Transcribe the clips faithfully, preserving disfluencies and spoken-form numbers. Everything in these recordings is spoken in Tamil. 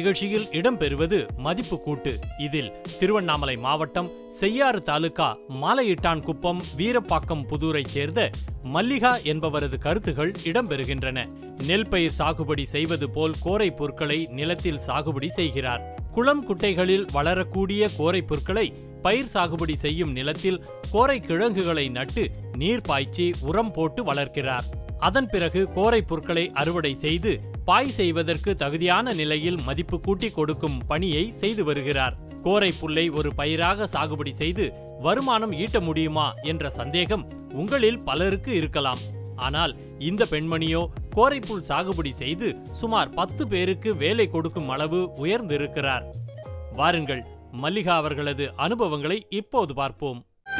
நிகழ்ச்சியில் இடம்பெறுவது மதிப்பு கூட்டு. இதில் திருவண்ணாமலை மாவட்டம் செய்யாறு தாலுகா மாலையிட்டான் குப்பம் வீரப்பாக்கம் புதூரைச் சேர்ந்த மல்லிகா என்பவரது கருத்துகள் இடம்பெறுகின்றன. நெல் பயிர் சாகுபடி செய்வது போல் கோரை புற்களை நிலத்தில் சாகுபடி செய்கிறார். குளம் குட்டைகளில் வளரக்கூடிய கோரை புற்களை பயிர் சாகுபடி செய்யும் நிலத்தில் கோரை கிழங்குகளை நட்டு நீர் பாய்ச்சி உரம் போட்டு வளர்க்கிறார். அதன் பிறகு கோரை புற்களை அறுவடை செய்து பாய் செய்வதற்கு தகுதியான நிலையில் மதிப்பு கூட்டி கொடுக்கும் பணியை செய்து வருகிறார். கோரை புல்லை ஒரு பயிராக சாகுபடி செய்து வருமானம் ஈட்ட முடியுமா என்ற சந்தேகம் உங்களில் பலருக்கு இருக்கலாம். ஆனால் இந்த பெண்மணியோ கோரைப்புல் சாகுபடி செய்து சுமார் பத்து பேருக்கு வேலை கொடுக்கும் அளவு உயர்ந்திருக்கிறார். வாருங்கள், மல்லிகா அவர்களது அனுபவங்களை இப்போது பார்ப்போம்.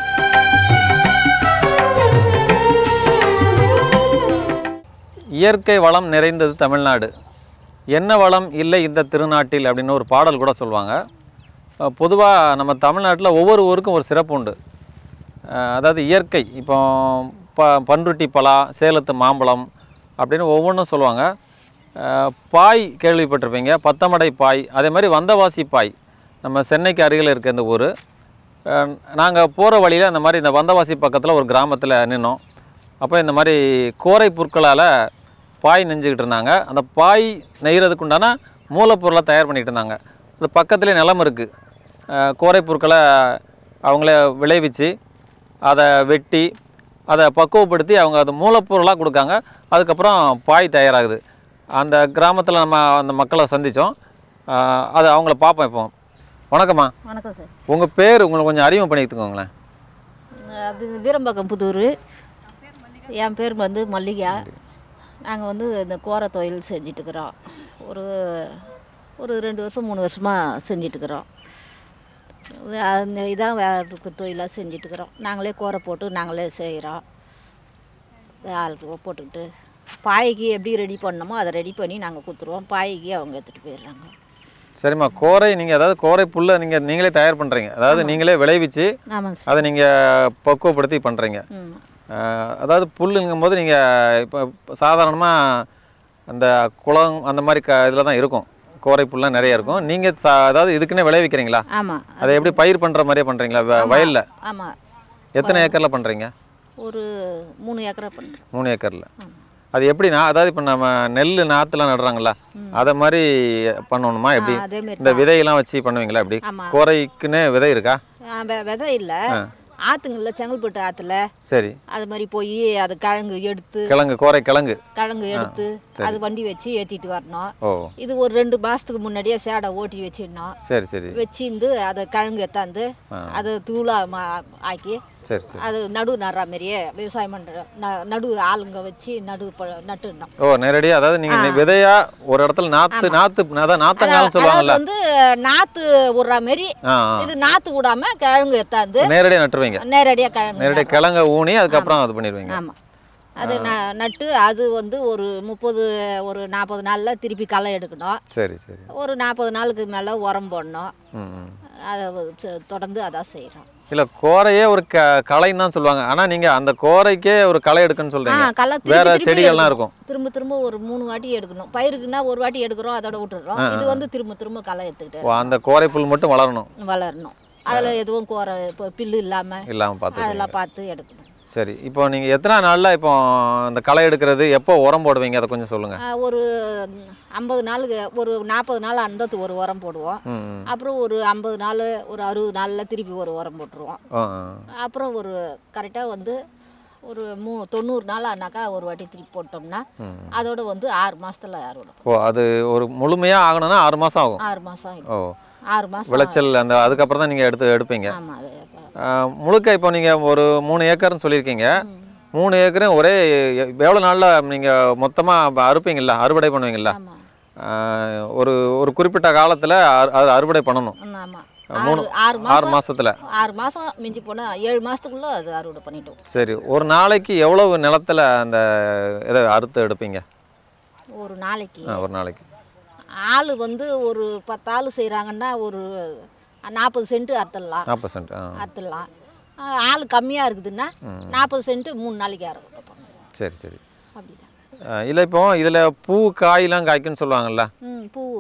இயற்கை வளம் நிறைந்தது தமிழ்நாடு, என்ன வளம் இல்லை இந்த திருநாட்டில் அப்படின்னு ஒரு பாடல் கூட சொல்லுவாங்க. பொதுவாக நம்ம தமிழ்நாட்டில் ஒவ்வொரு ஊருக்கும் ஒரு சிறப்பு உண்டு. அதாவது இயற்கை, இப்போ ப பன்ருட்டி பலா, சேலத்து மாம்பழம் அப்படின்னு ஒவ்வொன்றும் சொல்லுவாங்க. பாய் கேள்விப்பட்டிருப்பீங்க, பத்தமடை பாய், அதே மாதிரி வந்தவாசி பாய். நம்ம சென்னைக்கு அருகில் இருக்க இந்த ஊர். நாங்கள் போகிற வழியில் அந்த மாதிரி இந்த வந்தவாசி பக்கத்தில் ஒரு கிராமத்தில் நின்னோம். அப்போ இந்த மாதிரி கோரை புற்களால் பாய் நெஞ்சுக்கிட்டு இருந்தாங்க. அந்த பாய் நெய்கிறதுக்கு உண்டான மூலப்பொருளை தயார் பண்ணிகிட்டு இருந்தாங்க. அது பக்கத்துலேயே நிலம் இருக்குது. கோரை புற்களை அவங்கள விளைவிச்சு அதை வெட்டி அதை பக்குவப்படுத்தி அவங்க அது மூலப்பொருளாக கொடுக்காங்க. அதுக்கப்புறம் பாய் தயாராகுது. அந்த கிராமத்தில் நம்ம அந்த மக்களை சந்தித்தோம். அது அவங்கள பார்ப்போம். இப்போ வணக்கம்மா. வணக்கம் சார். உங்கள் பேர் உங்களை கொஞ்சம் அறிமுகம் பண்ணிக்கிட்டுக்கோங்களேன். வீரம்பாக்கம் புதூர். என் பேர் வந்து மல்லிகா. நாங்கள் வந்து இந்த கோரை தொழில் செஞ்சிட்ருக்குறோம். ஒரு ஒரு ரெண்டு வருஷம் மூணு வருஷமாக செஞ்சிட்ருக்குறோம். அந்த இதான் வே தொழிலாக செஞ்சிட்ருக்குறோம். நாங்களே கோரை போட்டு நாங்களே செய்கிறோம். ஆள் போட்டுக்கிட்டு பாய்க்கு எப்படி ரெடி பண்ணணுமோ அதை ரெடி பண்ணி நாங்கள் கொடுத்துருவோம். பாய்க்கு அவங்க எடுத்துகிட்டு போயிடுறாங்க. சரிம்மா, கோரை நீங்கள் அதாவது கோரை புல்லை நீங்கள் நீங்களே தயார் பண்ணுறீங்க, அதாவது நீங்களே விளைவிச்சு அதை நீங்கள் பக்குவப்படுத்தி பண்ணுறீங்க. அதாவது புல்லுங்கும் போது நீங்கள் இப்போ சாதாரணமாக அந்த குளம் அந்த மாதிரி க இதில் தான் இருக்கும், கோரை புல்லாம் நிறைய இருக்கும். நீங்கள் அதாவது இதுக்குன்னே விளைவிக்கிறீங்களா? ஆமாம். அதை எப்படி பயிர் பண்ணுற மாதிரியே பண்ணுறீங்களா வயலில்? ஆமாம். எத்தனை ஏக்கரில் பண்ணுறீங்க? ஒரு மூணு ஏக்கரா பண்ணுறேன். மூணு ஏக்கரில். அது எப்படி நான் அதாவது இப்போ நம்ம நெல் நாற்றுலாம் நடுறாங்களா அதை மாதிரி பண்ணணுமா? எப்படி இந்த விதையெல்லாம் வச்சு பண்ணுவீங்களா? எப்படி கோரைக்குன்னு விதை இருக்கா? விதை இல்லை, ஆற்றுங்கள்ல செங்கல்பட்டு ஆற்றுல. சரி. அது மாதிரி போய் அது கிழங்கு எடுத்து கிழங்கு கோரை கிழங்கு கிழங்கு எடுத்து அது வண்டி வச்சு ஏற்றிட்டு வரணும். இது ஒரு ரெண்டு மாதத்துக்கு முன்னாடியே சேடை ஓட்டி வச்சிடணும். சரி சரி. வச்சிருந்து அதை கிழங்கு எத்தாந்து அதை தூளாக ஆக்கி சரி சரி அது நடு நடுற மாதிரியே விவசாயம் பண்ணுற நடு ஆளுங்க வச்சு நடு நட்டுடணும். ஓ, நேரடியாக அதாவது நீங்கள் விதையா ஒரு இடத்துல நாற்று நாற்று அதான் நாற்றங்காலம் சொல்லுவாங்கல்ல, வந்து நாற்று விடுற மாதிரி இது நாற்று விடாம கிழங்கு எத்தாந்து நேரடியாக நட்டுருவீங்க. நேரடியாக கிழங்கு நேரடியாக கிழங்க ஊனி அதுக்கப்புறம் அது பண்ணிடுவீங்க. ஆமாம். அது ந நட்டு அது வந்து ஒரு முப்பது ஒரு நாற்பது நாளில் திருப்பி களை எடுக்கணும். சரி சரி. ஒரு நாற்பது நாளுக்கு மேலே உரம் போடணும். அதை தொடர்ந்து அதான் செய்கிறோம். இல்லை, கோரையே ஒரு க களைன்னு தான் சொல்லுவாங்க. ஆனால் நீங்கள் அந்த கோரைக்கே ஒரு களை எடுக்குன்னு சொல்கிறீங்க. களை வேற செடிகள்லாம் இருக்கும், திரும்ப திரும்ப ஒரு மூணு வாட்டி எடுக்கணும். பயிருக்குன்னா ஒரு வாட்டி எடுக்கிறோம், அதோட விட்டுடுறோம். இது வந்து திரும்ப திரும்ப களை எடுத்துக்கிட்டு அந்த கோரை புல் மட்டும் வளரணும் வளரணும். அதில் எதுவும் கோரை இப்போ பில்லு இல்லாமல் இல்லாமல் பார்த்து அதெல்லாம் பார்த்து எடுக்கணும். சரி. இப்போ நீங்கள் எத்தனை நாளில் இப்போ இந்த களை எடுக்கிறது எப்போ உரம் போடுவீங்க அதை கொஞ்சம் சொல்லுங்கள். ஒரு ஐம்பது நாளுக்கு ஒரு நாற்பது நாள் அந்தத்து ஒரு உரம் போடுவோம். அப்புறம் ஒரு ஐம்பது நாள் ஒரு அறுபது நாளில் திருப்பி ஒரு உரம் போட்டுருவோம். அப்புறம் ஒரு கரெக்டாக வந்து ஒரு மூ தொண்ணூறு நாள் ஆனாக்கா ஒரு வாட்டி திருப்பி போட்டோம்னா அதோட வந்து ஆறு மாதத்தில் அறுவடை. ஓ, அது ஒரு முழுமையாக ஆகணும்னா ஆறு மாதம் ஆகும். ஆறு மாதம் ஆகும். ஓ, ஆறு மாதம் விளைச்சல் அந்த அதுக்கப்புறம் தான் நீங்கள் எடுத்து எடுப்பீங்க. ஆமாம். அது முழுக்க இப்போ நீங்கள் ஒரு மூணு ஏக்கர்னு சொல்லியிருக்கீங்க. மூணு ஏக்கரும் ஒரே எவ்வளோ நாளில் நீங்கள் மொத்தமாக அறுப்பீங்களா, அறுவடை பண்ணுவீங்களா? ஒரு ஒரு குறிப்பிட்ட காலத்தில் அது அறுவடை பண்ணணும். மூணு ஆறு மாசத்துல ஆறு மாதம் மிஞ்சி போனால் ஏழு மாதத்துக்குள்ளே அது அறுவடை பண்ணிட்டோம். சரி. ஒரு நாளைக்கு எவ்வளவு நிலத்தில் அந்த இதை அறுத்து எடுப்பீங்க? ஒரு நாளைக்கு ஒரு நாளைக்கு ஆள் வந்து ஒரு பத்து ஆள் செய்கிறாங்கன்னா ஒரு நாற்பது சென்ட் அறுத்துடலாம். நாற்பது சென்ட் அறுத்துடலாம். ஆள் கம்மியாக இருக்குதுன்னா நாற்பது சென்ட் மூணு நாளைக்கு அறுவடை பண்ணுவோம். சரி சரி. அப்படிதான். இல்லை, இப்போ இதில் பூ காயெல்லாம் காய்க்குன்னு சொல்லுவாங்கல்ல. ம் பூ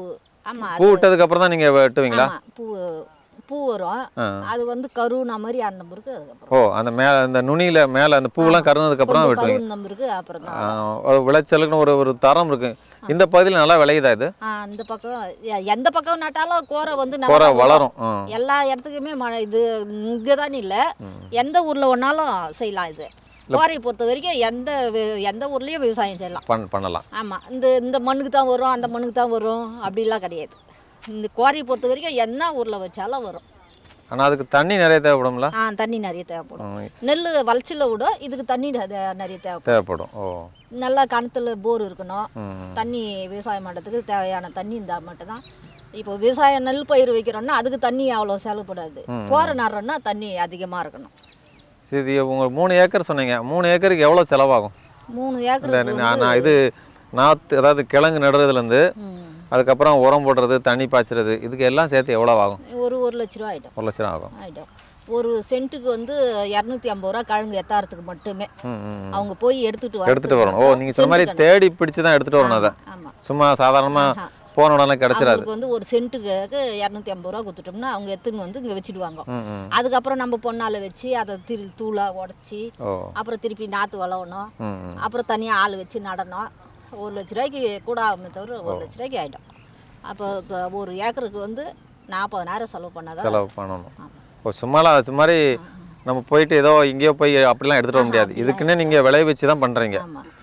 ஆமாம் பூ விட்டதுக்கு அப்புறம் தான் நீங்கள் வெட்டுவீங்களா? பூ பூ வரும், அது வந்து கருவுன மாதிரி அந்த பிறகு அதுக்கப்புறம். ஓ, அந்த மேலே அந்த நுனியில் மேலே அந்த பூவெல்லாம் கருனதுக்கப்புறம் வெட்டுவீங்க. கருவுன பிறகு அப்புறம் தான் விளைச்சலுக்குன்னு ஒரு ஒரு தரம் இருக்கு. இந்த பகுதியில் நல்லா விளையுதா இது? இந்த பக்கம் எந்த பக்கம் நட்டாலும் கோரை வந்து கோரை வளரும். எல்லா இடத்துக்குமே மழை இது இங்கே தான் இல்லை, எந்த ஊரில் ஒன்றாலும் செய்யலாம். இது கோரையை பொறுத்த வரைக்கும் எந்த எந்த ஊர்லேயும் விவசாயம் செய்யலாம், பண் பண்ணலாம். ஆமாம், இந்த இந்த மண்ணுக்கு தான் வரும் அந்த மண்ணுக்கு தான் வரும் அப்படிலாம் கிடையாது. இந்த கோரையை பொறுத்த வரைக்கும் என்ன ஊரில் வச்சாலும் வரும். ஆனால் அதுக்கு தண்ணி நிறைய தேவைப்படும்ல? ஆ, தண்ணி நிறைய தேவைப்படும். நெல் வளர்ச்சியில் விட இதுக்கு தண்ணி நிறைய தேவைப்படும் தேவைப்படும் ஓ, நல்லா கிணத்துல போர் இருக்கணும். தண்ணி விவசாயம் பண்ணுறதுக்கு தேவையான தண்ணி இருந்தால் மட்டும்தான். இப்போ விவசாயம் நெல் பயிர் வைக்கிறோன்னா அதுக்கு தண்ணி அவ்வளோ செலவுப்படாது. போகிற நடுறோன்னா தண்ணி அதிகமாக இருக்கணும். சரி, உங்கள் மூணு ஏக்கர் சொன்னீங்க, மூணு ஏக்கருக்கு எவ்வளோ செலவாகும்? மூணு ஏக்கர் நான் இது நாற்று அதாவது கிழங்கு நடுறதுலேருந்து அதுக்கப்புறம் உரம் போடுறது தண்ணி பாய்ச்சறது இதுக்கு எல்லாம் சேர்த்து எவ்வளோ ஆகும்? ஒரு ஒரு லட்ச ரூபா ஆகிடும். ஒரு லட்ச ரூபா ஆகும் ஆகிடும். ஒரு சென்ட்டுக்கு வந்து இரநூத்தி ஐம்பது ரூபா கிழங்கு எத்தாரத்துக்கு மட்டுமே. அவங்க போய் எடுத்துட்டு வர எடுத்துகிட்டு வரணும். ஓ, நீங்கள் சொன்ன மாதிரி தேடி பிடிச்சி தான் எடுத்துகிட்டு வரணும். அதை சும்மா சாதாரணமாக போன உடனே கிடச்சிடாது. வந்து ஒரு சென்ட்டுக்கு இரநூத்தி ஐம்பது ரூபா கொடுத்துட்டோம்னா அவங்க எடுத்துன்னு வந்து இங்கே வச்சுடுவாங்க. அதுக்கப்புறம் நம்ம பொண்ணால் வச்சு அதை திரு தூளாக உடச்சி அப்புறம் திருப்பி நாற்று வளவணும், அப்புறம் தனியாக ஆள் வச்சு நடணும். ஒரு லட்ச ரூபாய்க்கு கூட ஆகுமே தவிர ஒரு லட்ச ரூபாய்க்கு ஆகிடும். அப்போ ஒரு ஏக்கருக்கு வந்து நாற்பதனாயிரம் செலவு பண்ணாதான் செலவு பண்ணணும். ஓ, சும்மாலாம் அது மாதிரி நம்ம போயிட்டு ஏதோ இங்கேயோ போய் அப்படிலாம் எடுத்துகிட்டு வர முடியாது. இதுக்குன்னே நீங்கள் விளைய வச்சு தான் பண்ணுறீங்க.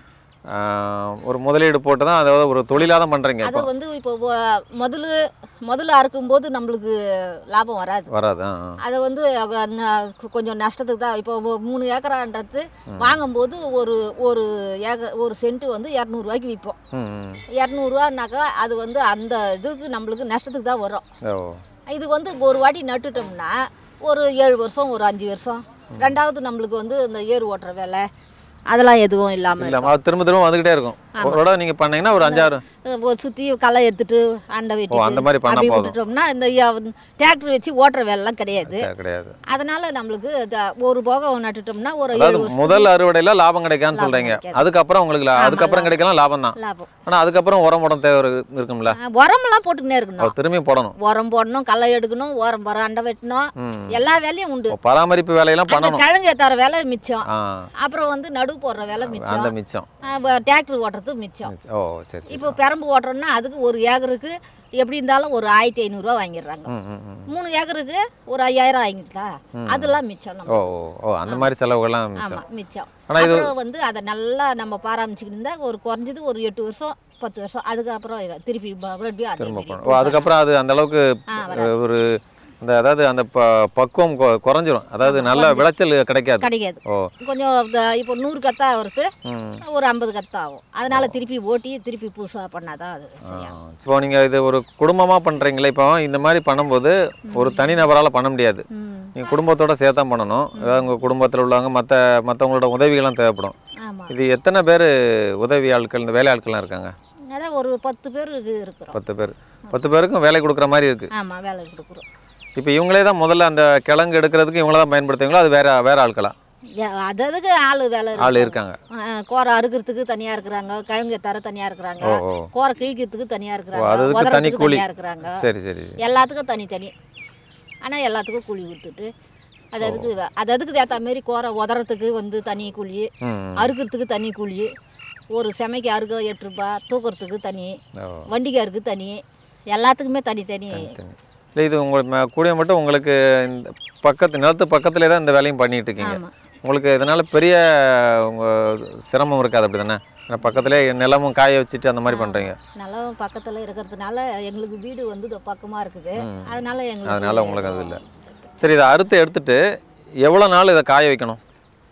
ஒரு முதலீடு போட்டு தான் அதாவது ஒரு தொழிலாக தான் பண்ணுறீங்க. அது வந்து இப்போ முதல்ல முதல்ல அறுக்கும்போது நம்மளுக்கு லாபம் வராது வராது அதை வந்து கொஞ்சம் நஷ்டத்துக்கு தான். இப்போ மூணு ஏக்கரான்றது வாங்கும்போது ஒரு ஒரு ஏக்கர் ஒரு சென்ட்டு வந்து இரநூறுவாய்க்கு விற்போம். இரநூறுவானாக்கா அது வந்து அந்த இதுக்கு நம்மளுக்கு நஷ்டத்துக்கு தான் வரும். இது வந்து ஒரு வாட்டி நட்டுட்டோம்னா ஒரு ஏழு வருஷம் ஒரு அஞ்சு வருஷம் ரெண்டாவது நம்மளுக்கு வந்து இந்த ஏறு ஓட்டுற வேலை அதெல்லாம் எதுவும் இல்லாமல் இல்லாமல் திரும்ப திரும்ப வந்துக்கிட்டே இருக்கும். ஒரு தடவை நீங்கள் பண்ணீங்கன்னா ஒரு அஞ்சாறு சுற்றி களை எடுத்துட்டு அண்டை வெட்டி அந்த மாதிரி பண்ண போட்டுட்டோம்னா இந்த டிராக்டர் வச்சு ஓட்டுற வேலைலாம் கிடையாது கிடையாது அதனால நம்மளுக்கு ஒரு போகம் நட்டுட்டோம்னா ஒரு முதல் அறுவடையில் லாபம் கிடைக்கான்னு சொல்கிறீங்க. அதுக்கப்புறம் உங்களுக்கு அதுக்கப்புறம் கிடைக்கலாம் லாபம் தான். லாபம் ஆனால் அதுக்கப்புறம் உரம் உரம் தேவை இருக்கும்ல? உரமெல்லாம் போட்டுக்கினே இருக்கணும். திரும்பி போடணும், உரம் போடணும், களை எடுக்கணும், உரம் போற அண்டை வெட்டணும், எல்லா வேலையும் உண்டு. பராமரிப்பு வேலையெல்லாம் பண்ணணும். கிழங்கு தர வேலை மிச்சம். அப்புறம் வந்து நடு போடுற வேலை மிச்சம். மிச்சம் டிராக்டர் ஓட்டுறது மிச்சம். ஓ சரி. இப்போ பெரம்பு ஓட்டுறோம்னா அதுக்கு ஒரு ஏக்கருக்கு எப்படி இருந்தாலும் ஒரு ஆயிரத்தி ஐநூறுரூவா வாங்கிடுறாங்க. மூணு ஏக்கருக்கு ஒரு ஐயாயிரம் வாங்கிட்டா அதெல்லாம் மிச்சம். ஓ ஓ அந்த மாதிரி செலவுகள்லாம் ஆமாம் மிச்சம். அப்புறம் வந்து அதை நல்லா நம்ம பராமரிச்சுக்கிட்டு இருந்தா ஒரு குறைஞ்சது ஒரு எட்டு வருஷம் பத்து வருஷம் அதுக்கப்புறம் திருப்பி அதுக்கப்புறம் அது அந்த அளவுக்கு ஒரு அந்த அதாவது அந்த பக்குவம் குறைஞ்சிரும். அதாவது நல்ல விளைச்சல் கிடைக்காது கிடைக்காது கொஞ்சம். இப்போ நூறு கத்தா வருது ஒரு ஐம்பது கத்தா ஆகும். அதனால திருப்பி ஓட்டி திருப்பி புதுசாக பண்ணாதான் அது. இப்போ நீங்கள் இது ஒரு குடும்பமாக பண்ணுறீங்களே, இப்போ இந்த மாதிரி பண்ணும்போது ஒரு தனி நபரால் பண்ண முடியாது. நீங்கள் குடும்பத்தோட சேர்த்தா பண்ணணும். அதாவது உங்கள் குடும்பத்தில் உள்ளவங்க மற்ற மற்றவங்களோட உதவிகள்லாம் தேவைப்படும். இது எத்தனை பேர் உதவி ஆட்கள் இந்த வேலை ஆட்கள்லாம் இருக்காங்க? அதான் ஒரு பத்து பேர் இருக்கிறோம். பத்து பேர் பத்து பேருக்கும் வேலை கொடுக்குற மாதிரி இருக்குது. ஆமாம் வேலை கொடுக்குறோம். இப்போ இவங்களே தான் முதல்ல அந்த கிழங்கு எடுக்கிறதுக்கு இவங்கள தான் பயன்படுத்துவீங்களா? அது வேற வேற ஆட்களா? அதுக்கு ஆள் வேலை ஆள் இருக்காங்க. கோரை அறுக்கிறதுக்கு தனியாக இருக்கிறாங்க, கிழங்கு தர தனியாக இருக்கிறாங்க, கோரை கிழிக்கிறதுக்கு தனியாக இருக்கிறாங்க, அதுக்கு தனி கூலி இருக்கிறாங்க. சரி சரி. எல்லாத்துக்கும் தனித்தனி. ஆனால் எல்லாத்துக்கும் கூலி கொடுத்துட்டு அது அதுக்கு அது அதுக்கு ஏற்ற மாரி கோரை உதறத்துக்கு வந்து தனி கூலி, அறுக்கிறதுக்கு தனி கூலி, ஒரு செமைக்கு அறுக்க எட்டு ரூபா, தூக்கிறதுக்கு தனி, வண்டிக்காருக்கு தனி, எல்லாத்துக்குமே தனித்தனி. இல்லை இது உங்கள் கூடிய மட்டும் உங்களுக்கு இந்த பக்கத்து நிலத்து பக்கத்துலேயே தான் இந்த வேலையும் பண்ணிகிட்டு இருக்கீங்க. உங்களுக்கு இதனால் பெரிய உங்கள் சிரமம் இருக்காது அப்படி தானே? பக்கத்துலேயே நிலமும் காய வச்சுட்டு அந்த மாதிரி பண்ணுறீங்க. நிலம் பக்கத்தில் இருக்கிறதுனால எங்களுக்கு வீடு வந்து பக்கமாக இருக்குது. அதனால எங்களுக்கு அதனால் உங்களுக்கு அது இல்லை. சரி, இதை அறுத்து எடுத்துட்டு எவ்வளோ நாள் இதை காய வைக்கணும்?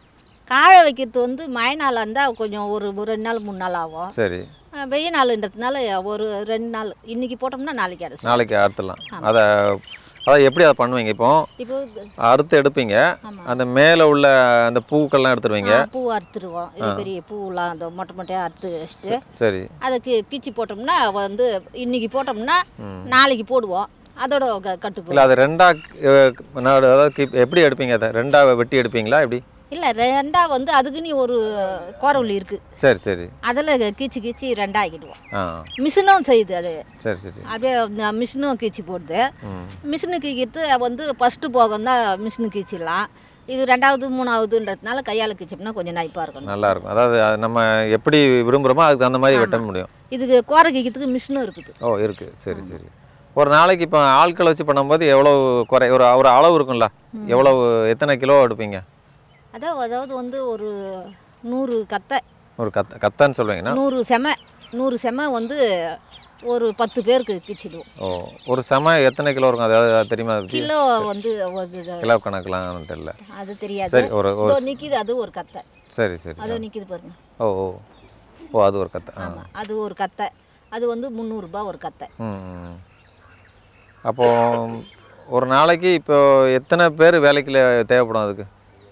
காய வைக்கிறது வந்து மழை நாள் இருந்தால் கொஞ்சம் ஒரு ரெண்டு நாள் மூணு நாள் ஆகும். சரி. வெயில் நாளுன்றதுனால ஒரு ரெண்டு நாள் இன்னைக்கு போட்டோம்னா நாளைக்கு அரைச்சி நாளைக்கு அறுத்துடலாம். அதை அதான் எப்படி அதை பண்ணுவீங்க? இப்போ இப்போ அறுத்து எடுப்பீங்க, அந்த மேலே உள்ள அந்த பூக்கள்லாம் எடுத்துருவீங்க. பூ அறுத்துருவோம், இது பெரிய பூவெல்லாம் அந்த மொட்டை மொட்டையாக அறுத்து வச்சுட்டு சரி அதை கி கீச்சி போட்டோம்னா வந்து இன்னைக்கு போட்டோம்னா நாளைக்கு போடுவோம். அதோட கட்டு இல்லை அது ரெண்டா அதாவது எப்படி எடுப்பீங்க? அதை ரெண்டா வெட்டி எடுப்பீங்களா எப்படி? இல்லை ரெண்டா வந்து அதுக்குன்னு ஒரு கோரவுளி இருக்குது. சரி சரி. அதில் கீச்சு கீச்சு ரெண்டா ஆக்கிடுவோம். ஆ மிஷினும் செய்யுது அது. சரி சரி. அப்படியே மிஷினும் கீச்சு போடுது. மிஷினு கீக்கிறது வந்து ஃபஸ்ட்டு போகம் தான் மிஷினு கீச்சிடலாம். இது ரெண்டாவது மூணாவதுன்றதுனால கையால் கீச்சோம்னா கொஞ்சம் நைப்பாக இருக்கும். நல்லா இருக்கும். அதாவது நம்ம எப்படி விரும்புகிறோமோ அதுக்கு தகுந்த மாதிரி வெட்ட முடியும். இதுக்கு கோரை கீக்கிறதுக்கு மிஷினும் இருக்குது. ஓ இருக்குது. சரி சரி. ஒரு நாளைக்கு இப்போ ஆட்களை வச்சு பண்ணும்போது எவ்வளோ குறை ஒரு ஒரு அளவு இருக்கும்ல, எவ்வளோ எத்தனை கிலோ எடுப்பீங்க? அதான் அதாவது வந்து ஒரு நூறு கத்தை. ஒரு கத்த கத்தைன்னு சொல்லுவீங்கன்னா நூறு செம நூறு செம வந்து ஒரு பத்து பேருக்கு கீச்சிடுவோம். ஓ ஒரு செம எத்தனை கிலோ இருக்கும் அதாவது தெரியுமா? கிலோ வந்து கிலோ கணக்கெலாம் தெரியல. அது தெரியாது. சரி. ஒரு நிற்கிது அது ஒரு கத்தை. சரி சரி. அது நிற்கிது பாருங்க. ஓ ஓ ஓ அது ஒரு கத்தை. ஆமாம் அது ஒரு கத்தை. அது வந்து முந்நூறுரூபா ஒரு கத்தை. ம். அப்போது ஒரு நாளைக்கு இப்போ எத்தனை பேர் வேலைக்கு தேவைப்படும்? அதுக்கு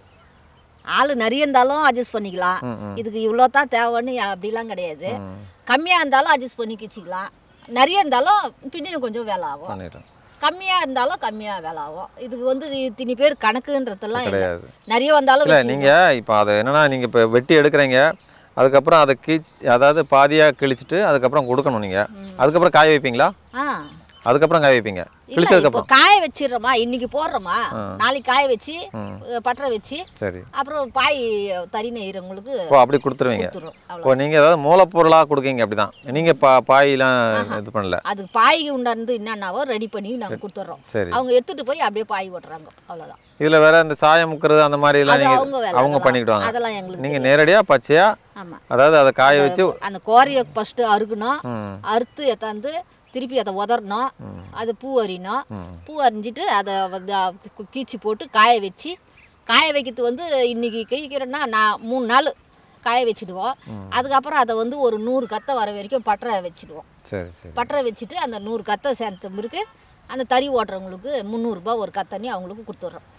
ஆள் நிறைய இருந்தாலும் அட்ஜஸ்ட் பண்ணிக்கலாம். இதுக்கு இவ்வளோ தான் தேவைன்னு அப்படிலாம் கிடையாது. கம்மியாக இருந்தாலும் அட்ஜஸ்ட் பண்ணி கிச்சிக்கலாம். நிறைய இருந்தாலும் பின்னும் கொஞ்சம் வேலை ஆகும். கம்மியாக இருந்தாலும் கம்மியாக வேலை ஆகும். இதுக்கு வந்து இத்தனை பேர் கணக்குன்றதெல்லாம் கிடையாது. நிறைய வந்தாலும் இல்லை நீங்கள் இப்போ அதை என்னென்னா நீங்கள் இப்போ வெட்டி எடுக்கிறீங்க, அதுக்கப்புறம் அதை கீச் அதாவது பாதியாக கிழிச்சிட்டு அதுக்கப்புறம் கொடுக்கணும். நீங்கள் அதுக்கப்புறம் காய வைப்பீங்களா? ஆ அதுக்கப்புறம் காய வைப்பீங்க. கிழிச்சதுக்கப்புறம் காய வச்சிடுறோமா, இன்னைக்கு போடுறோமா, நாளைக்கு காய வச்சு பட்டரை வச்சு சரி அப்புறம் பாய் தறி நெய்கிறவங்களுக்கு ஓ அப்படி கொடுத்துருவீங்க. ஓ நீங்கள் ஏதாவது மூலப்பொருளாக கொடுக்கீங்க அப்படிதான்? நீங்கள் பா பாயெலாம் இது பண்ணல? அது பாய்க்கு உண்டானது என்னென்னாவோ ரெடி பண்ணி நாங்கள் கொடுத்துட்றோம். சரி அவங்க எடுத்துகிட்டு போய் அப்படியே பாய் ஓட்டுறாங்க, அவ்வளோதான். இதில் வேற இந்த சாயம் முக்கிறது அந்த மாதிரிலாம் நீங்கள் அவங்க பண்ணிக்கிடுவாங்க? அதெல்லாம் எங்களுக்கு நீங்கள் நேரடியாக பச்சையாக ஆமாம் அதாவது அதை காய வச்சு அந்த கோரையை ஃபஸ்ட்டு அறுக்கணும். அறுத்து எத்தாந்து திருப்பி அதை உதறணும். அது பூ அரிணும். பூ அரிஞ்சிட்டு அதை வந்து கீச்சி போட்டு காய வச்சு, காய வைக்கிறது வந்து இன்றைக்கி கிழிக்கிறேன்னா நான் மூணு நாள் காய வச்சுடுவோம். அதுக்கப்புறம் அதை வந்து ஒரு நூறு கத்தை வர வரைக்கும் பட்டரை வச்சுடுவோம். சரி சரி. பட்டரை வச்சுட்டு அந்த நூறு கத்தை சேர்த்த பிறகு அந்த தறி ஓட்டுறவங்களுக்கு முந்நூறுரூபா ஒரு கத்தனி அவங்களுக்கு கொடுத்துட்றோம்.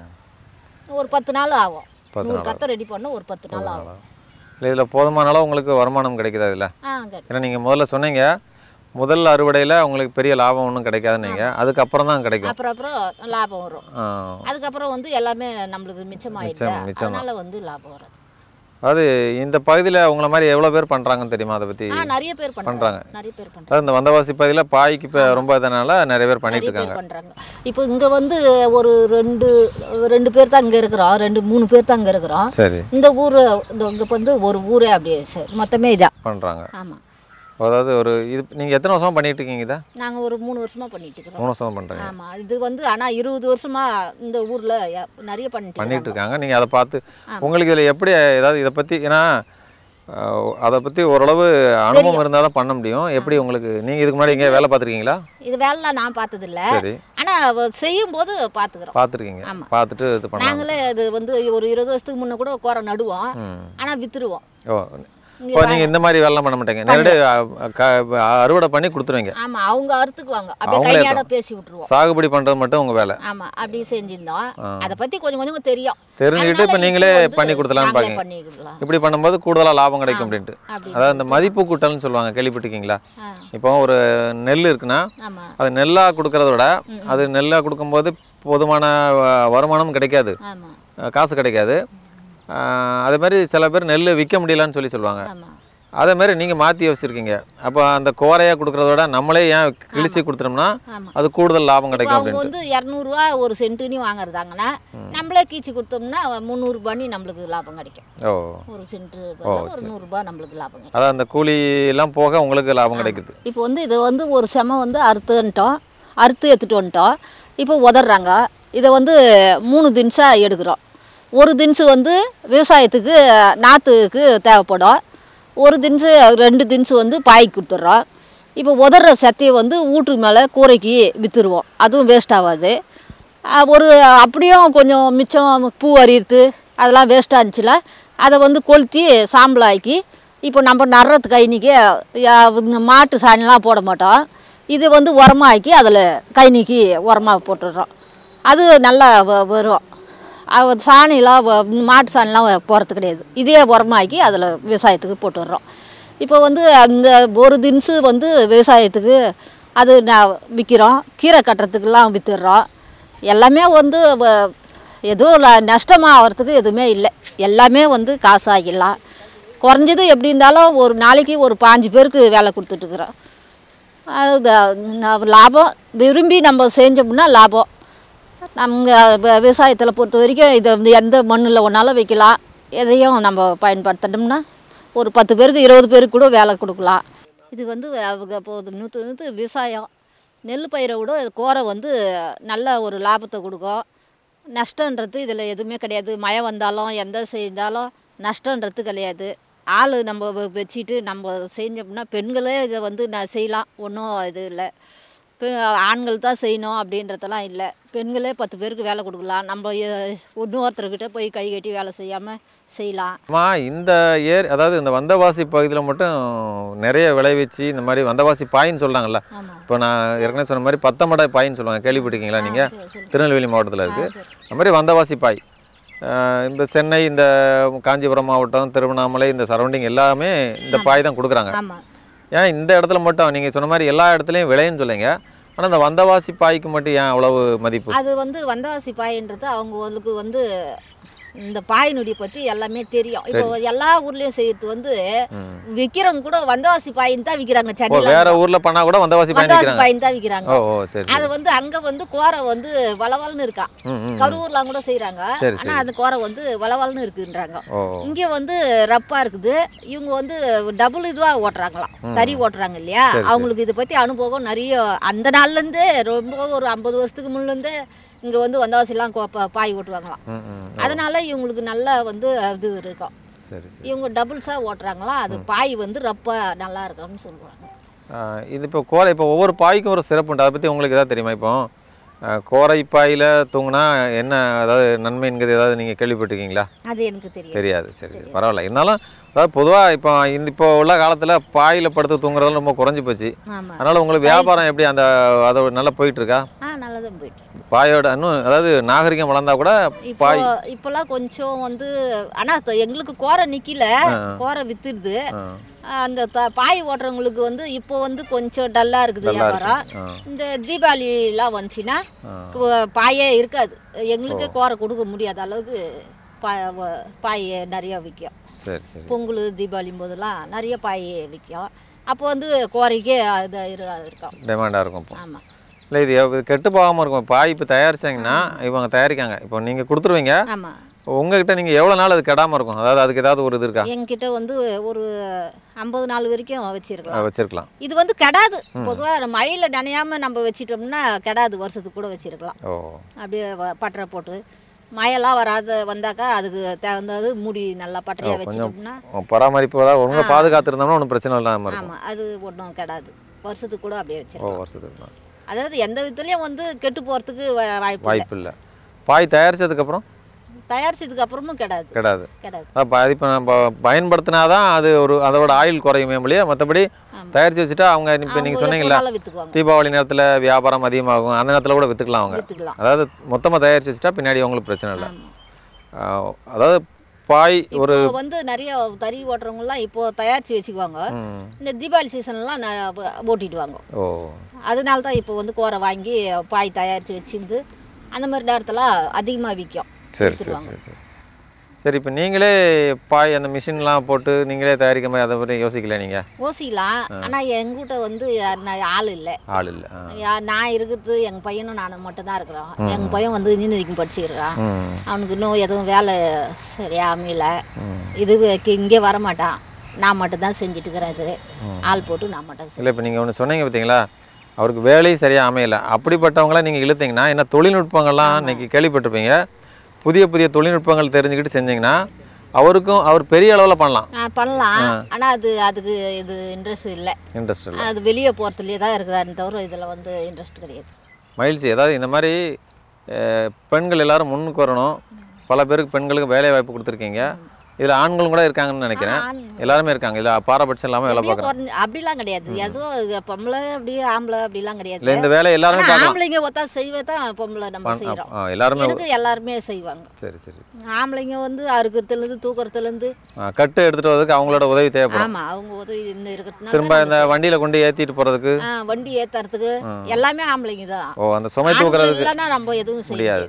ஒரு பத்து நாள் ஆகும். நூறு கத்தை ரெடி பண்ண ஒரு பத்து நாள் ஆகும். இல்லை இதில் போதுமான அளவு உங்களுக்கு வருமானம் கிடைக்குதா இதில்? ஆ ஏன்னா நீங்கள் முதல்ல சொன்னீங்க முதல் அறுவடையில் உங்களுக்கு பெரிய லாபம் ஒன்றும் கிடைக்காதுன்னு நீங்கள், அதுக்கப்புறம் தான் கிடைக்கும். அப்புறம் அப்புறம் லாபம் வரும். அதுக்கப்புறம் வந்து எல்லாமே நம்மளுக்கு மிச்சமாயிடுச்சு, அதனால வந்து லாபம் வராது. அது இந்த பகுதியில் உங்களை மாதிரி எவ்வளோ பேர் பண்ணுறாங்கன்னு தெரியுமா? அதை பற்றி நிறைய பேர் பண்ணுறாங்க. நிறைய பேர் பண்ணுறாங்க. அதாவது இந்த வந்தவாசி பகுதியில் பாய்க்கு இப்போ ரொம்ப இதனால நிறைய பேர் பண்ணிட்டு இருக்காங்க. பண்ணுறாங்க. இப்போ இங்கே வந்து ஒரு ரெண்டு ரெண்டு பேர் தான் இங்கே இருக்கிறோம், ரெண்டு மூணு பேர் தான் இங்கே இருக்கிறோம். சரி. இந்த ஊர் இந்த இங்கே வந்து ஒரு ஊரே அப்படியே மொத்தமே இதான் பண்ணுறாங்க. ஆமாம். அதாவது ஒரு இது நீங்கள் எத்தனை வருஷமாக பண்ணிட்டு இருக்கீங்க இதை? நாங்கள் ஒரு மூணு வருஷமாக பண்ணிட்டு இருக்கிறோம். மூணு வருஷமாக பண்ணுறீங்க? ஆமாம். இது வந்து ஆனால் இருபது வருஷமாக இந்த ஊரில் நிறைய பண்ணிட்டு பண்ணிட்டு இருக்காங்க. நீங்கள் அதை பார்த்து உங்களுக்கு இதில் எப்படி ஏதாவது இதை பற்றி, ஏன்னா அதை பற்றி ஓரளவு அனுபவம் இருந்தால் தான் பண்ண முடியும். எப்படி உங்களுக்கு நீங்கள் இதுக்கு முன்னாடி எங்கேயா வேலை பார்த்துருக்கீங்களா? இது வேலைலாம் நான் பார்த்ததில்ல. சரி. ஆனால் செய்யும் போது பார்த்துக்கிறோம். பார்த்துருக்கீங்க? பார்த்துட்டு இது பண்ண நாங்களே இது வந்து ஒரு இருபது வருஷத்துக்கு முன்னே கூட கோரை நடுவோம், ஆனால் விற்றுருவோம். ஓ இப்போ நீங்கள் இந்த மாதிரி வேலைலாம் பண்ண மாட்டீங்க, நேரடியாக அறுவடை பண்ணி கொடுத்துருவீங்க? ஆமாம், அவங்க அறுத்துக்குவாங்க. அப்படியே கையாட பேசி விட்டுருவோம். சாகுபடி பண்ணுறது மட்டும் உங்கள் வேலை? ஆமாம், அப்படி செஞ்சிருந்தோம். அதை பற்றி கொஞ்சம் கொஞ்சம் தெரியும். தெரிஞ்சுக்கிட்டு இப்போ நீங்களே பண்ணி கொடுத்துலான்னு பாருங்க. இப்படி பண்ணும்போது கூடுதலாக லாபம் கிடைக்கும் அப்படின்ட்டு. அதாவது இந்த மதிப்பு கூட்டல்னு சொல்லுவாங்க, கேள்விப்பட்டிருக்கீங்களா? இப்போ ஒரு நெல் இருக்குன்னா அது நெல்லாக கொடுக்கறத விட அது நெல்லாக கொடுக்கும்போது போதுமான வருமானம் கிடைக்காது, காசு கிடைக்காது. அதே மாதிரி சில பேர் நெல் விற்க முடியலன்னு சொல்லி சொல்லுவாங்க. அதே மாதிரி நீங்கள் மாற்றி யோசிச்சிருக்கீங்க. அப்போ அந்த கோரையாக கொடுக்குறத விட நம்மளே ஏன் கிழிச்சி கொடுத்துட்டோம்னா அது கூடுதல் லாபம் கிடைக்கும் அப்படின்னு. வந்து இரநூறுவா ஒரு சென்ட்டுன்னு வாங்குறதாங்கன்னா நம்மளே கீச்சி கொடுத்தோம்னா முந்நூறுபான்னு நம்மளுக்கு லாபம் கிடைக்கும். ஓ ஒரு சென்ட்டு ஒரு நூறுரூபா நம்மளுக்கு லாபம் கிடைக்கும். அதான் அந்த கூலியெல்லாம் போக உங்களுக்கு லாபம் கிடைக்குது. இப்போ வந்து இது வந்து ஒரு செம வந்து அறுத்துன்ட்டோம், அறுத்து எடுத்துகிட்டு வந்துட்டோம். இப்போ உதறாங்க. இதை வந்து மூணு தினசாக எடுக்கிறோம். ஒரு தினசு வந்து விவசாயத்துக்கு நாற்றுக்கு தேவைப்படும், ஒரு தினசு ரெண்டு தினசு வந்து பாய்க்கு கொடுத்துட்றோம். இப்போ உதற சத்தையை வந்து வீட்டு மேலே கூரைக்கு விற்றுருவோம், அதுவும் வேஸ்ட் ஆகாது. ஒரு அப்படியும் கொஞ்சம் மிச்சம் பூ அரியுது அதெல்லாம் வேஸ்ட்டாக இருந்துச்சுல அதை வந்து கொளுத்தி சாம்பலாக்கி இப்போ நம்ம நடுறதுக்கு கைனிக்கு மாட்டு சாணிலாம் போட மாட்டோம், இது வந்து உரமாக்கி அதில் கைனிக்கு உரமாக போட்டுடுறோம். அது நல்லா வரும். சாணிலாம் மாட்டு சாணிலாம் போகிறது கிடையாது, இதே உரமாக்கி அதில் விவசாயத்துக்கு போட்டுடுறோம். இப்போ வந்து அந்த ஒரு தினசு வந்து விவசாயத்துக்கு அது நான் விற்கிறோம், கீரை கட்டுறதுக்கெல்லாம் விற்றுடுறோம். எல்லாமே வந்து எதுவும் நஷ்டமாக ஆகிறதுக்கு எதுவுமே இல்லை. எல்லாமே வந்து காசாகிடலாம். குறைஞ்சது எப்படி இருந்தாலும் ஒரு நாளைக்கு ஒரு பாஞ்சு பேருக்கு வேலை கொடுத்துட்ருக்குறோம். அது லாபம். விரும்பி நம்ம செஞ்சோம்னா லாபம். நம்ம விவசாயத்தில் பொறுத்த வரைக்கும் இதை வந்து எந்த மண்ணில் ஒன்றாலும் வைக்கலாம். எதையும் நம்ம பயன்படுத்தணும்னா ஒரு பத்து பேருக்கு இருபது பேருக்கு கூட வேலை கொடுக்கலாம். இது வந்து அவங்க இப்போது நூற்று நூற்று விவசாயம் நெல் பயிரை விட கோரை வந்து நல்ல ஒரு லாபத்தை கொடுக்கும். நஷ்டன்றது இதில் எதுவுமே கிடையாது. மழை வந்தாலும் எந்த செய்தாலும் நஷ்டன்றது கிடையாது. ஆள் நம்ம வச்சுட்டு நம்ம செஞ்சோம்னா பெண்களே இதை வந்து நான் செய்யலாம். ஒன்றும் இது இல்லை. ஆண்கள் தான் செய்யணும் அப்படின்றதெல்லாம் இல்லை. பெண்களே பத்து பேருக்கு வேலை கொடுக்கலாம். நம்ம இன்னொருத்தர்கிட்ட போய் கை கட்டி வேலை செய்யாமல் செய்யலாம். அம்மா இந்த ஏர் அதாவது இந்த வந்தவாசி பகுதியில் மட்டும் நிறைய விளைவிச்சு இந்த மாதிரி வந்தவாசி பாயின்னு சொல்கிறாங்கல்ல. இப்போ நான் ஏற்கனவே சொன்ன மாதிரி பத்தமடை பாயின்னு சொல்லுவாங்க, கேள்விப்பட்டிருக்கீங்களா நீங்கள்? திருநெல்வேலி மாவட்டத்தில் இருக்குது. அது மாதிரி வந்தவாசி பாய் இந்த சென்னை, இந்த காஞ்சிபுரம் மாவட்டம், திருவண்ணாமலை, இந்த சரௌண்டிங் எல்லாமே இந்த பாய் தான் கொடுக்குறாங்க. ஏன் இந்த இடத்துல மட்டும் நீங்கள் சொன்ன மாதிரி எல்லா இடத்துலையும் விளையுன்னு சொல்லுங்க, ஆனால் இந்த வந்தவாசி பாய்க்கு மட்டும் ஏன் அவ்வளவு மதிப்பு? அது வந்து வந்தவாசி பாயின்றது அவங்களுக்கு வந்து இந்த பாயினுடைய பற்றி எல்லாமே தெரியும். இப்போ எல்லா ஊர்லேயும் செய்யறது வந்து விற்கிறவங்க கூட வந்தவாசி பாயின் தான் விற்கிறாங்க. சென்னையில் வேற ஊரில் பண்ணால் கூட வந்தவாசி பாயின் தான் விற்கிறாங்க. அது வந்து அங்கே வந்து கோரை வந்து வளவல்னு இருக்கா. கரூர்லாம் கூட செய்கிறாங்க. ஆனால் அந்த கோரை வந்து வளவல்னு இருக்குன்றாங்க. இங்கே வந்து ரப்பாக இருக்குது. இவங்க வந்து டபுள் இதுவாக ஓட்டுறாங்களாம், தறி ஓட்டுறாங்க இல்லையா. அவங்களுக்கு இதை பற்றி அனுபவம் நிறைய. அந்த நாள்லேருந்து ரொம்ப ஒரு ஐம்பது வருஷத்துக்கு முன்லேருந்து இங்கே வந்து வந்தவாசிலாம் பாய் ஓட்டுவாங்களாம். அதனால இவங்களுக்கு நல்லா வந்து இது இருக்கும். இவங்க டபுள்ஸாக ஓட்டுறாங்களா, அது பாய் வந்து ரப்பா நல்லா இருக்கும்னு சொல்லுவாங்க. இது இப்போ கோரை இப்போ ஒவ்வொரு பாய்க்கும் ஒரு சிறப்பு உண்டு. அதை பற்றி உங்களுக்கு எதாவது தெரியுமா? இப்போ கோரை பாயில் தூங்கினா என்ன அதாவது நன்மைங்கிறது ஏதாவது நீங்கள் கேள்விப்பட்டிருக்கீங்களா? அது எனக்கு தெரியும். தெரியாது. சரி சரி பரவாயில்ல. இருந்தாலும் அதாவது பொதுவாக இப்போ இந்த இப்போ உள்ள காலத்தில் பாயில் படுத்து தூங்குறதுலாம் ரொம்ப குறைஞ்சி போச்சு. அதனால் உங்களுக்கு வியாபாரம் எப்படி அந்த அதை நல்லா போயிட்டு இருக்கா? ஆ நல்லா தான் போயிட்டு. பாயோட இன்னும் அதாவது நாகரிகம் வளர்ந்தா கூட பாய் இப்போல்லாம் கொஞ்சம் வந்து ஆனால் எங்களுக்கு கோரை நிற்கல, கோரை வித்துடுது. அந்த பாய் ஓட்டுறவங்களுக்கு வந்து இப்போ வந்து கொஞ்சம் டல்லாக இருக்குது வியாபாரம். இந்த தீபாவளிலாம் வந்துச்சுன்னா பாயே இருக்காது. எங்களுக்கே கோரை கொடுக்க முடியாத அளவுக்கு பா பாய் நிறையா விற்கும். சரி சரி. பொங்கல் தீபாவளி போதெல்லாம் நிறைய பாய் விற்கும். அப்போ வந்து கோரைக்கே இது இருக்கும், டிமாண்டாக இருக்கும். ஆமாம். இல்லை இது கெட்டு போகாமல் இருக்கும். பாய் இப்போ தயாரிச்சாங்கன்னா இவங்க தயாரிக்காங்க, இப்போ நீங்கள் கொடுத்துருவீங்க. ஆமாம். உங்ககிட்ட நீங்கள் எவ்வளோ நாள் அது கெடாமல் இருக்கும்? அதாவது அதுக்கு ஏதாவது ஒரு இது இருக்கா? எங்கிட்ட வந்து ஒரு ஐம்பது நாள் வரைக்கும் வச்சிருக்கலாம் வச்சிருக்கலாம் இது வந்து கெடாது. பொதுவாக மழையில் நனையாமல் நம்ம வச்சிட்டோம்னா கெடாது, வருஷத்துக்கு கூட வச்சிருக்கலாம். ஓ அப்படியே பட்டறை போட்டு மழையெல்லாம் வராத வந்தாக்கா அதுக்கு தகுந்தது மூடி நல்லா பட்டறையாக வச்சிட்டோம்னா பராமரிப்பு ஒழுங்காக பாதுகாத்துருந்தோம்னா ஒன்றும் பிரச்சனை இல்லாமல். ஆமாம், அது ஒன்றும் கெடாது, வருஷத்துக்கு கூட அப்படியே வச்சிருக்கோம். ஓ வருஷத்துக்கு. அதாவது எந்த விதத்துலையும் வந்து கெட்டு போகிறதுக்கு வாய்ப்பு வாய்ப்பு இல்லை. பாய் தயாரித்ததுக்கப்புறம் தயாரிச்சதுக்கு அப்புறமும் கெடாது கெடாது கெடாது. இப்போ நம்ம பயன்படுத்தினாதான் அது ஒரு அதோட ஆயில் குறையுமே இல்லையா? மற்றபடி தயாரித்து வச்சுட்டா அவங்க இப்போ நீங்கள் சொன்னீங்களா தீபாவளி நேரத்தில் வியாபாரம் அதிகமாகும், அந்த நேரத்தில் கூட விற்றுக்கலாம் அவங்க. அதாவது மொத்தமாக தயாரித்து வச்சுட்டா பின்னாடி அவங்களுக்கு பிரச்சனை இல்லை. அதாவது பாய் ஒரு வந்து நிறைய தறி ஓட்டுறவங்கலாம் இப்போ தயாரித்து வச்சுக்குவாங்க. இந்த தீபாவளி சீசன்லாம் ஓட்டிடுவாங்க. ஓ அதனால தான் இப்போ வந்து கோரை வாங்கி பாய் தயாரித்து வச்சுருந்து அந்த மாதிரி நேரத்தில் அதிகமாக விற்கும். சரி சரி சரி சரி. இப்போ நீங்களே பாய் அந்த மிஷின்லாம் போட்டு நீங்களே தயாரிக்க மாதிரி அதை பற்றி யோசிக்கல நீங்கள்? யோசிக்கலாம், ஆனால் எங்கிட்ட வந்து ஆள் இல்லை. ஆள் இல்லை. நான் இருக்கிறது எங்கள் பையனும் நான் மட்டும் தான் இருக்கிறோம். எங்கள் பையன் வந்து இன்ஜினியரிங் படிச்சுக்கிறான். அவனுக்கு இன்னும் எதுவும் வேலை சரியா அமையல. இது இங்கே வரமாட்டான், நான் மட்டும் தான் செஞ்சுட்டு இருக்கிறேன். இது ஆள் போட்டு நான் மட்டும் இல்லை. இப்போ நீங்கள் ஒன்று சொன்னீங்க பார்த்தீங்களா, அவருக்கு வேலையும் சரியாக அமையலை. அப்படிப்பட்டவங்களாம் நீங்கள் இழுத்தீங்கன்னா என்ன தொழில்நுட்பங்கள்லாம் இன்னைக்கு கேள்விப்பட்டிருப்பீங்க. புதிய புதிய தொழில்நுட்பங்கள் தெரிஞ்சுக்கிட்டு செஞ்சீங்கன்னா அவருக்கும் அவர் பெரிய அளவில் பண்ணலாம் பண்ணலாம் ஆனால் அது அதுக்கு இது இன்ட்ரெஸ்ட் இல்லை. இன்ட்ரெஸ்ட் இல்லை. அது வெளியே போகிறதுலேயே தான் இருக்கிறாருன்னு தவிர இதில் வந்து இன்ட்ரெஸ்ட் கிடையாது. மகிழ்ச்சி. அதாவது இந்த மாதிரி பெண்கள் எல்லாரும் முன்னுக்கு வரணும். பல பேருக்கு பெண்களுக்கு வேலை வாய்ப்பு கொடுத்துருக்கீங்க. இதில் ஆண்களும் கூட இருக்காங்கன்னு நினைக்கிறேன். எல்லாருமே இருக்காங்க. இல்லை பாரபட்சம் இல்லாமல் வேலை பார்க்குறாங்க. அப்படிலாம் கிடையாது. எதுவும் பொம்பளை அப்படியே ஆம்பளை அப்படிலாம் கிடையாது. இல்லை இந்த வேலை எல்லாருமே ஆம்பளைங்க ஒத்தா செய்வே தான் பொம்பளை நம்ம செய்கிறோம். எல்லாருமே எல்லாருமே செய்வாங்க. சரி சரி. ஆம்பளைங்க வந்து அறுக்கிறதுலேருந்து தூக்குறதுலேருந்து கட்டு எடுத்துகிட்டு வரதுக்கு அவங்களோட உதவி தேவைப்படும். ஆமாம், அவங்க உதவி இன்னும் இருக்கிறதுனால திரும்ப இந்த வண்டியில் கொண்டு ஏற்றிட்டு போகிறதுக்கு வண்டி ஏற்றுறதுக்கு எல்லாமே ஆம்பளைங்க தான். ஓ அந்த சுமை தூக்குறதுக்கு இல்லைன்னா நம்ம எதுவும் செய்ய முடியாது.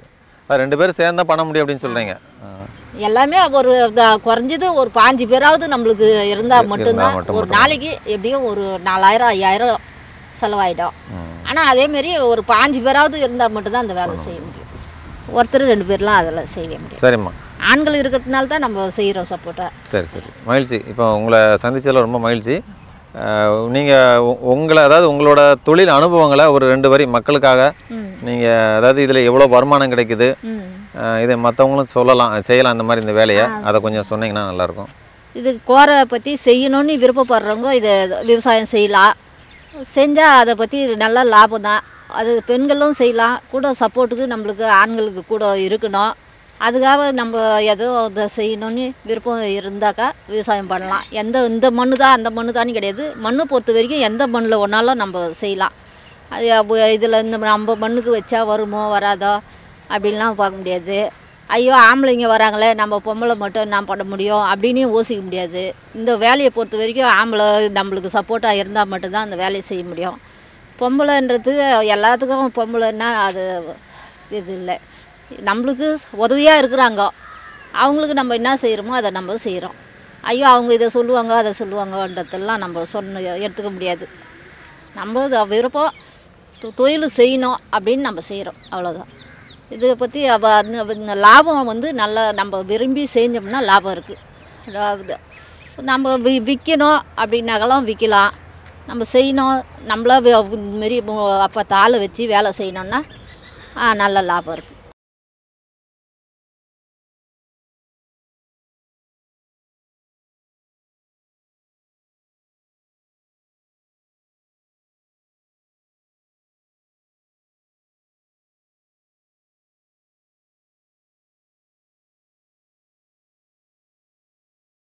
ரெண்டு பேரும் சேர்ந்தா பண்ண முடியும் அப்படின்னு சொல்கிறீங்க. எல்லாமே ஒரு குறைஞ்சது ஒரு பாஞ்சு பேராவது நம்மளுக்கு இருந்தால் மட்டும்தான் ஒரு நாளைக்கு எப்படியும் ஒரு நாலாயிரம் ஐயாயிரம் செலவாயிடும். ஆனால் அதேமாரி ஒரு பாஞ்சு பேராவது இருந்தால் மட்டும்தான் அந்த வேலை செய்ய முடியும். ஒருத்தர் ரெண்டு பேர்லாம் அதெல்லாம் செய்ய முடியும். சரிம்மா. ஆண்கள் இருக்கிறதுனால தான் நம்ம செய்கிறோம் சப்போர்ட்டாக. சரி சரி மகிழ்ச்சி. இப்போ உங்களை சந்திச்சதில் ரொம்ப மகிழ்ச்சி. நீங்கள் உங்களை அதாவது உங்களோட தொழில் அனுபவங்களை ஒரு ரெண்டு வரி மக்களுக்காக நீங்கள் அதாவது இதில் எவ்வளோ வருமானம் கிடைக்குது இதை மற்றவங்களும் சொல்லலாம் செய்யலாம் இந்த மாதிரி இந்த வேலையை அதை கொஞ்சம் சொன்னீங்கன்னா நல்லாயிருக்கும். இது கோரை பற்றி செய்யணும்னு விருப்பப்படுறவங்க இதை விவசாயம் செய்யலாம். செஞ்சால் அதை பற்றி நல்ல லாபம் தான். அது பெண்களும் செய்யலாம். கூட சப்போர்ட்டுக்கு நம்மளுக்கு ஆண்களுக்கு கூட இருக்கணும். அதுக்காக நம்ம ஏதோ இதை செய்யணும்னு விருப்பம் இருந்தாக்கா விவசாயம் பண்ணலாம். எந்த இந்த மண்ணு தான் அந்த மண்ணு தானே கிடையாது. மண்ணை பொறுத்த வரைக்கும் எந்த மண்ணில் ஒன்றாலும் நம்ம செய்யலாம். அது இதில் இந்த நம்ம மண்ணுக்கு வச்சா வருமோ வராதோ அப்படின்லாம் பார்க்க முடியாது. ஐயோ ஆம்பளைங்க வராங்களே நம்ம பொம்பளை மட்டும் என்ன பண்ண முடியும் அப்படின்னு யோசிக்க முடியாது. இந்த வேலையை பொறுத்த வரைக்கும் ஆம்பளை நம்மளுக்கு சப்போர்ட்டாக இருந்தால் மட்டும்தான் அந்த வேலையை செய்ய முடியும். பொம்பளைன்றது எல்லாத்துக்கும் பொம்பளைன்னா அது இது இல்லை. நம்மளுக்கு உதவியாக இருக்கிறாங்க. அவங்களுக்கு நம்ம என்ன செய்கிறோமோ அதை நம்ம செய்கிறோம். ஐயோ அவங்க இதை சொல்லுவாங்க அதை சொல்லுவாங்கன்றதெல்லாம் நம்ம சொன்ன எடுத்துக்க முடியாது. நம்ம விருப்பம் தொழில் செய்யணும் அப்படின்னு நம்ம செய்கிறோம், அவ்வளோதான். இதை பற்றி அவ லாபம் வந்து நல்லா நம்ம விரும்பி செஞ்சோம்னா லாபம் இருக்குது. அதாவது நம்ம வி விற்கணும் அப்படின்னாக்கெல்லாம் விற்கலாம். நம்ம செய்யணும் நம்மளா மாரி அப்போ தாளை வச்சு வேலை செய்யணுன்னா நல்ல லாபம் இருக்குது.